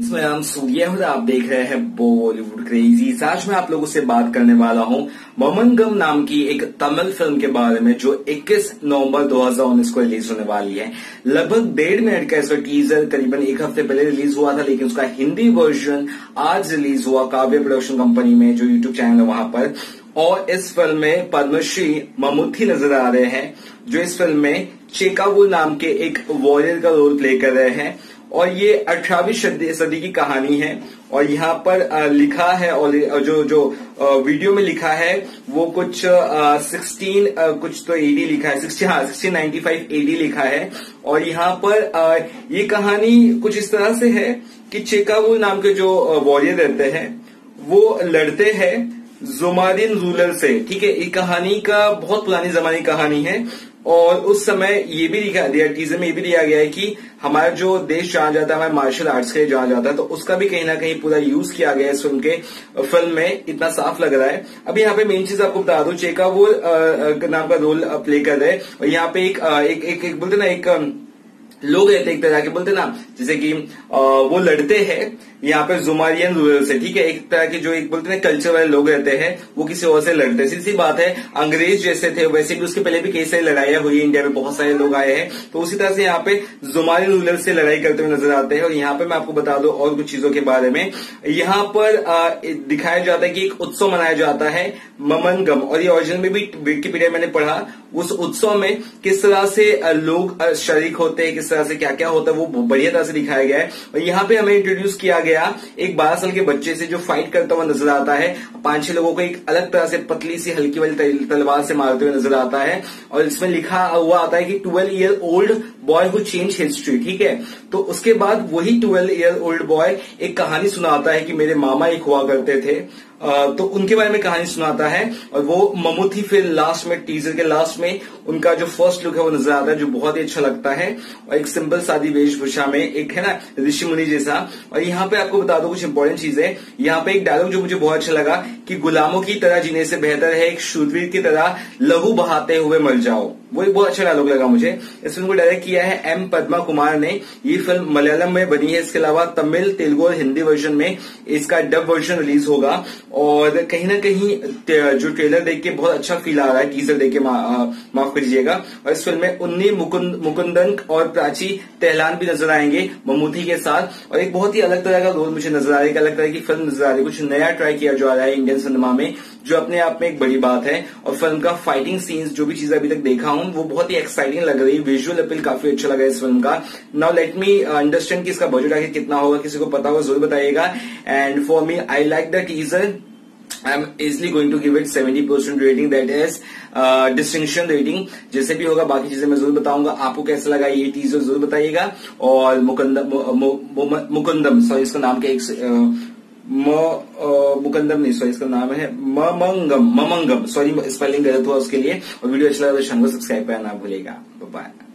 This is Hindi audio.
मेरा नाम सूर्य है और आप देख रहे हैं बॉलीवुड क्रेजी। आज मैं आप लोगों से बात करने वाला हूं ममंगम नाम की एक तमिल फिल्म के बारे में जो 21 नवंबर 2019 को रिलीज होने वाली है। लगभग 1.5 मिनट का इसका टीजर करीबन एक हफ्ते पहले रिलीज हुआ था, लेकिन उसका हिंदी वर्जन आज रिलीज हुआ काव्य प्रोडक्शन कंपनी में, जो यूट्यूब चैनल है वहां पर। और इस फिल्म में पद्मश्री ममूथी नजर आ रहे हैं, जो इस फिल्म में चेकावुल नाम के एक वॉरियर का रोल प्ले कर रहे हैं। और ये 18वीं सदी की कहानी है। और यहाँ पर लिखा है, और जो वीडियो में लिखा है वो कुछ 16 कुछ तो एडी लिखा है, 1695 एडी लिखा है। और यहाँ पर ये कहानी कुछ इस तरह से है कि चेकावुल नाम के जो वॉरियर रहते हैं वो लड़ते हैं जुमारिन रूलर से। ठीक है, ये कहानी का बहुत पुरानी जमाने की कहानी है। और उस समय ये भी दिखा दिया, टीजर में ये भी दिया गया है कि हमारा जो देश जाना जाता है, हमारे मार्शल आर्ट्स के लिए जाना जाता है, तो उसका भी कहीं ना कहीं पूरा यूज किया गया है इस फिल्म में, इतना साफ लग रहा है। अभी यहाँ पे मेन चीज आपको बता दूं, चेकावुल नाम का रोल प्ले कर रहे हैं। और यहाँ पे एक बोलते ना, एक लोग रहते एक तरह के, बोलते ना, जैसे कि वो लड़ते हैं यहाँ पे जुमारियन रूलर से। ठीक है, एक तरह के जो एक बोलते हैं कल्चर वाले लोग रहते हैं, वो किसी और से लड़ते हैं। सीधी बात है, अंग्रेज जैसे थे वैसे भी उसके पहले भी कई सारी लड़ाइयां हुई, इंडिया में बहुत सारे लोग आए हैं, तो उसी तरह से यहाँ पे जुमारियन रूलर से लड़ाई करते हुए नजर आते हैं। और यहाँ पे मैं आपको बता दूं और कुछ चीजों के बारे में। यहाँ पर दिखाया जाता है कि एक उत्सव मनाया जाता है ममंगम, और ये ओरिजिनल में भी विकिपीडिया मैंने पढ़ा। उस उत्सव में किस तरह से लोग शरीक होते हैं, किस तरह से क्या क्या होता है, वो बढ़िया तरह से दिखाया गया है। और यहाँ पे हमें इंट्रोड्यूस किया गया एक 12 साल के बच्चे से, जो फाइट करता हुआ नजर आता है। 5-6 लोगों को एक अलग तरह से पतली सी हल्की वाली तलवार से मारते हुए नजर आता है। और इसमें लिखा हुआ आता है कि 12 year old boy who change history. ठीक है, तो उसके बाद वही 12 ईयर ओल्ड बॉय एक कहानी सुनाता है कि मेरे मामा एक हुआ करते थे, तो उनके बारे में कहानी सुनाता है। और वो ममूथी फिर लास्ट में, टीजर के लास्ट में उनका जो फर्स्ट लुक है वो नजर आता है, जो बहुत ही अच्छा लगता है। और एक सिंपल सादी वेशभूषा में, एक है ना ऋषि मुनि जैसा। और यहाँ पे आपको बता दो कुछ इंपॉर्टेंट चीजें। यहाँ पे एक डायलॉग जो मुझे बहुत अच्छा लगा कि गुलामों की तरह जीने से बेहतर है एक शूरवीर की तरह लहू बहाते हुए मर जाओ। वो एक बहुत अच्छा डायलॉग लगा मुझे। इस फिल्म को डायरेक्ट किया है एम पद्मा कुमार ने। ये फिल्म मलयालम में बनी है, इसके अलावा तमिल, तेलुगु और हिंदी वर्जन में इसका डब वर्जन रिलीज होगा। और कहीं ना कहीं जो ट्रेलर देख के बहुत अच्छा फील आ रहा है, टीजर देख के माफ कीजिएगा। और इस फिल्म में उन्नी मुकुंदन और प्राची तेहलान भी नजर आएंगे ममूथी के साथ। और एक बहुत ही अलग तरह का रोल मुझे नजर आ रहा है, एक अलग तरह की फिल्म नजर आ रही है, कुछ नया ट्राई किया जा रहा है इंडियन सिनेमा में, जो अपने आप में एक बड़ी बात है। और फिल्म का फाइटिंग सीन्स, जो भी चीजें अभी तक देखा हूं, वो बहुत ही एक्साइटिंग लग रही है। विजुअल अपील काफी अच्छा लगा इस फिल्म का। नाउ लेट मी अंडरस्टैंड कि इसका बजट आगे कितना होगा, किसी को पता होगा जरूर बताइएगा। And for me, I like the teaser. I am easily going to give it 70% rating, that is distinction rating। जैसे भी होगा बाकी चीजें मैं जरूर बताऊंगा। आपको कैसा लगा ये टीजर जरूर बताइएगा। और मुकुंदम, सॉरी इसका नाम क्या, मुकुंदम नहीं, सॉरी इसका नाम है ममंगम, सॉरी स्पेलिंग गलत हुआ उसके लिए। और वीडियो अच्छा लगा तो चैनल को सब्सक्राइब करना ना भूलिएगा। बाय।